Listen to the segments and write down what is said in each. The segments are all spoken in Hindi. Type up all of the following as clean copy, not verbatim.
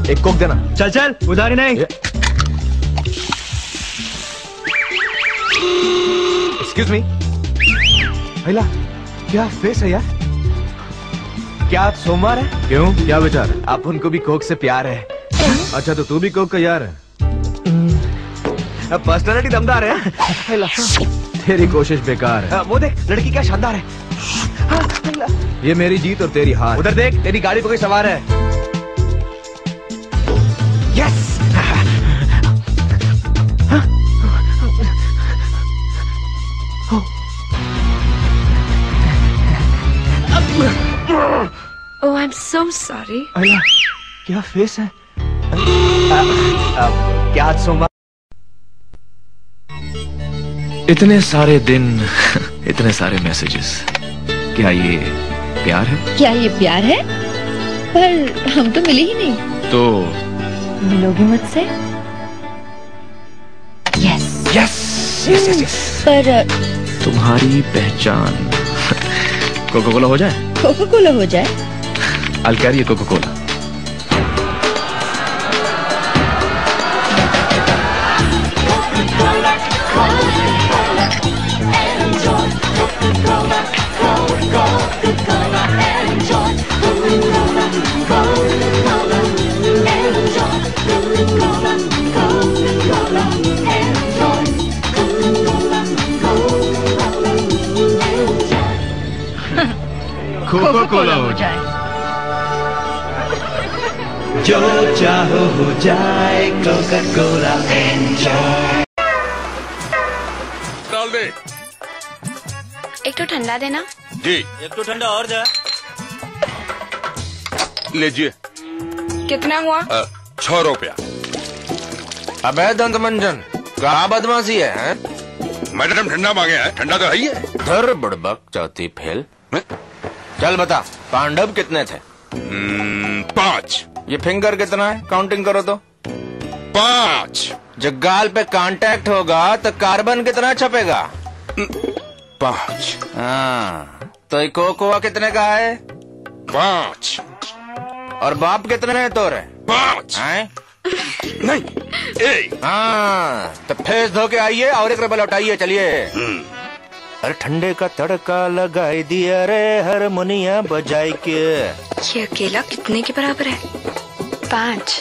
एक कोक देना। चल चल, उधारी नहीं। Excuse me. अहिला, क्या फेस है यार? क्या आप सोमवार है? क्यों, क्या विचार है? आप उनको भी कोक से प्यार है। अच्छा तो तू भी कोक का यार है? पर्सनालिटी दमदार है। अहिला, तेरी कोशिश बेकार है। वो देख, लड़की क्या शानदार है। ये मेरी जीत और तेरी हार। उधर देख, तेरी गाड़ी पर कोई सवार है। Yes. Oh, I'm so sorry. Ahila, क्या फेस है? क्या आज सोमवार? इतने सारे दिन, इतने सारे मैसेजेस, क्या ये प्यार है? क्या ये प्यार है? पर हम तो मिले ही नहीं। तो मिलोगी मुझसे? Yes yes yes yes yes. पर तुम्हारी पहचान कोका कोला हो जाए? कोका कोला हो जाए? I'll carry a Coca-Cola. Coca Cola हो जाए। जो चाहो हो जाए, कोका कोला एंजॉय। डाल दे। एक तो ठंडा देना। जी। एक तो ठंडा और जाए। लीजिए। कितना हुआ? 6 रुपया। अबे दंतमंजन, क्या बदमाशी है? मैडम ठंडा मांगे हैं, ठंडा तो है ही है। धर बुड़बक चौथी फेल। चल बता, पांडव कितने थे? 5। ये फिंगर कितना है? काउंटिंग करो तो। 5। जब गाल पे कांटेक्ट होगा तो कार्बन कितना छपेगा? 5। हाँ, तो ये कोकोआ कितने का है? 5। और बाप कितने हैं तोरे? 5। हैं? नहीं, 1। हाँ, तो फेस धो के आइए और 1 रुपया लौटाइए। चलिए। अरे ठंडे का तड़का लगाई दिया रे, हारमोनिया बजाई के। ये अकेला कितने के बराबर है? 5।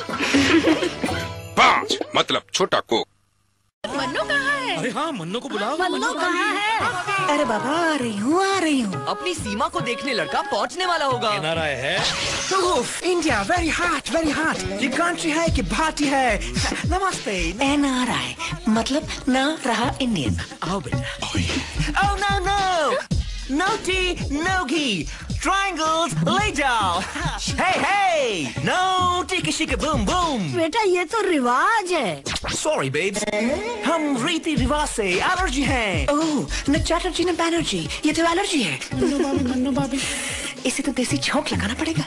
5 मतलब छोटा कोक। मन्नू कहाँ है? अरे हाँ, मन्नू को बुलाओ। मन्नू कहाँ है? अरे बाबा, आ रही हूँ। अपनी सीमा को देखने लड़का पहुँचने वाला होगा। एनआरआई है। India very hot. ये कंट्री है कि भाटी है? नमस्ते। NRI मतलब ना रहा इंडियन। आओ बेटा। Oh no, no घी, triangles ले जाओ। Hey, no टिकी बूम बूम। बेटा ये तो रिवाज है। Sorry babes, हम रीति रिवाज से एलर्जी हैं। ओह, न चैटर्जी न बैनर्जी, ये तो एलर्जी है। मन्नू बाबी, इसे तो देसी छौंक लगाना पड़ेगा।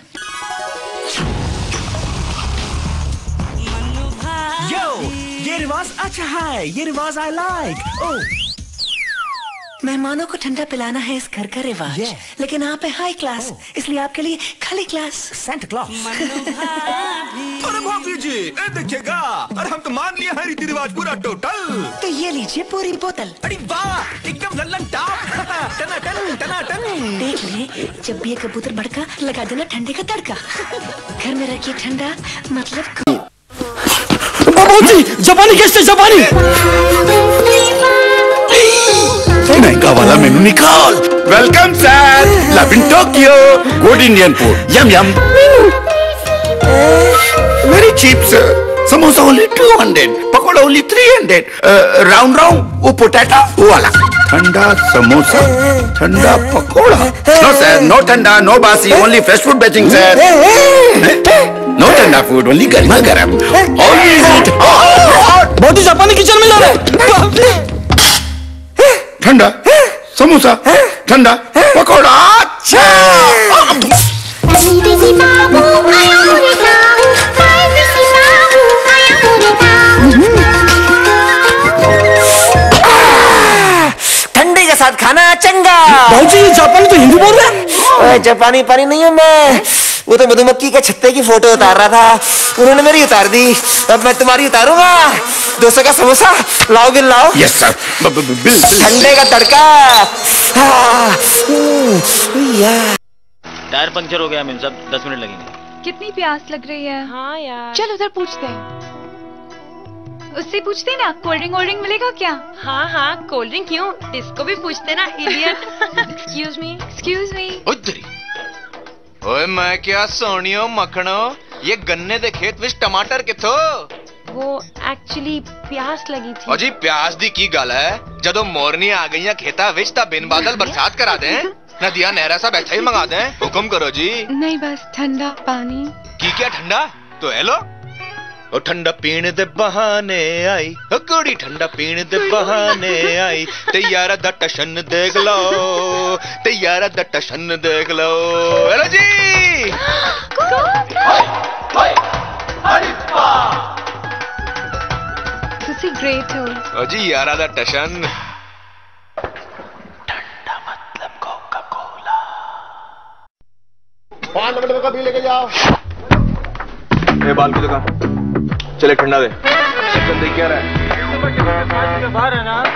यो, ये रिवाज अच्छा है, ये रिवाज I like। ओह, मेहमानों को ठंडा पिलाना है इस घर का रिवाज। लेकिन आप है हाई क्लास, इसलिए आपके लिए खाली क्लास। Santa Claus. अरे भाभी जी, देखिएगा। अरे हम तो मान लिया है रीति रिवाज पूरा टोटल। तो ये लीजिए पूरी बोतल। अरे वाह, एकदम लल्लन टॉप। टना। देख ले, जब भी ये कबूतर भड़का लगा देना ठंडे का तड़का। घर में रखिए ठंडा मतलब। बाबूजी, जापानी कैसे? जापानी महंगा वाला मेनू निकाल। Welcome sir, love in Tokyo, good Indian food, yum yum. Very cheap sir, samosa only 200, pakora only 300, round वो पोटैटो वो वाला। ठंडा समोसा, ठंडा पकोड़ा। नो सर, नो ठंडा, नो बासी, ओनली फ्रेश फूड बेचिंग सर। नो ठंडा फूड, ओनली गर्मा गर्म। बहुत ही जापानी किचन में जा रहे। ठंडा समोसा, ठंडा पकोड़ा। अच्छा ठंडे के साथ खाना चंगा। भाई जी, जापानी तो हिंदी बोल रहे हैं। जापानी पानी नहीं हूँ मैं, वो तो मधुमक्खी के छत्ते की फोटो उतार रहा था, उन्होंने मेरी उतार दी, अब मैं तुम्हारी उतारूंगा। 200 का समोसा लाओ, बिल लाओ। Yes sir, bill. ठंडे का तड़का। टायर पंक्चर हो गया मेम साहब, 10 मिनट लगेंगे। कितनी प्यास लग रही है। हाँ यार, चल उधर पूछते हैं, उससे पूछते हैं ना कोल्ड ड्रिंक मिलेगा क्या। हाँ हाँ, कोल्ड ड्रिंक क्यों, इसको भी पूछते ना इडियट। Excuse me. उधरी ओए मैं क्या सोनियो मखनो, ये गन्ने दे खेत विच टमाटर किथो? वो एक्चुअली प्यास लगी थी। अजी प्यास दी की गल है, जदों मोरनी आ गई खेता विच ता बिन बादल बरसात करा दें, नदियां नहरा सब ऐसा ही मंगा दें। हुक्म करो जी। नहीं बस ठंडा पानी। की क्या ठंडा तो है लो। ओ ठंडा पीने दे बहाने आई, ओ कुड़ी ठंडा पीने दे बहाने आई, ते यारा दा टशन देख लो, ते यारा दा टशन देख लो। हेलो जी। तुसी ग्रेट हो। ओ जी यारा दा टशन। ठंडा मतलब कोका कोला। 5 नंबर का बिल लेके जाओ। ए बाल की दुकान, चले ठंडा दे। जल्दी क्या रहा है? बाहर है ना।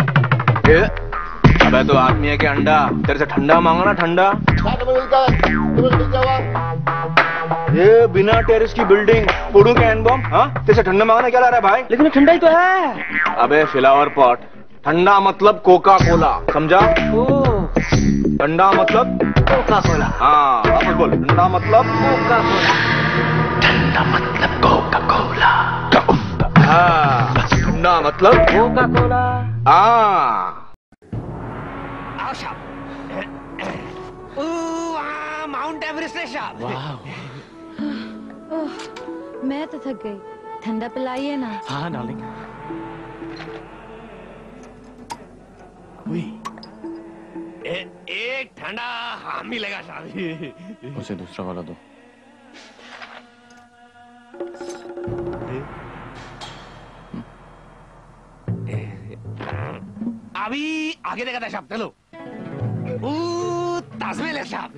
अबे तो आदमी है कि अंडा, तेरे से ठंडा मांगा ना ठंडा। ये बिना टेरेस की बिल्डिंग, उड़ू के एन बम, हाँ? तेरे से ठंडा मांगना क्या ला रहा है भाई? लेकिन ठंडा ही तो है। अबे फ्लावर पॉट, ठंडा मतलब कोका कोला, समझा? ठंडा मतलब कोका कोला। हाँ वापस बोल, ठंडा मतलब कोका कोला। ठंडा मतलब कोका कोला। हाँ, ठंडा मतलब कोका कोला। हाँ। आओ साहब। माउंट एवरेस्ट है साहब। मैं तो थक गई, ठंडा पिलाइए ना। हाँ डार्लिंग। एक ठंडा हाँ मिलेगा साहब। उसे दूसरा वाला दो। अभी आगे देखा था साहब, चलो। ताजमहल है साहब।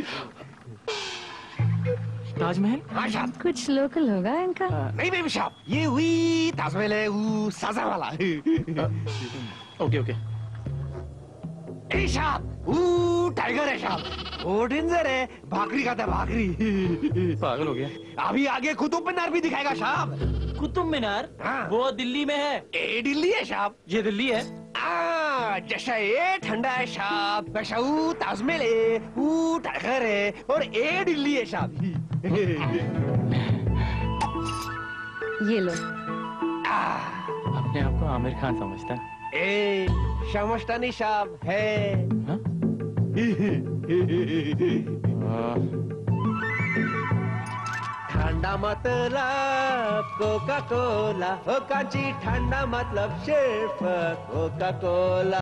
ताजमहल? हाँ साहब। कुछ लोकल होगा इनका। नहीं बेबी साहब, ये हुई ताजमहल है, वो साजा वाला। ओके। ए साहब, वो टाइगर है साहब, वो डेंजर है, भाकरी खाता है भाकरी। पागल हो गया। अभी आगे कुतुब मीनार भी दिखाएगा साहब। कुतुब मीनार? हाँ। वो दिल्ली में है। ए दिल्ली है साहब। ये दिल्ली है। जैसा ये ठंडा है साहब, वैसा वो ताजमहल है, वो टाइगर है, और ए दिल्ली है साहब। ये लो। अपने आप को आमिर खान समझता है। ए समझता नहीं साहब है। ठंडा मतलब कोका कोला, हो कांची ठंडा मतलब सिर्फ कोका कोला।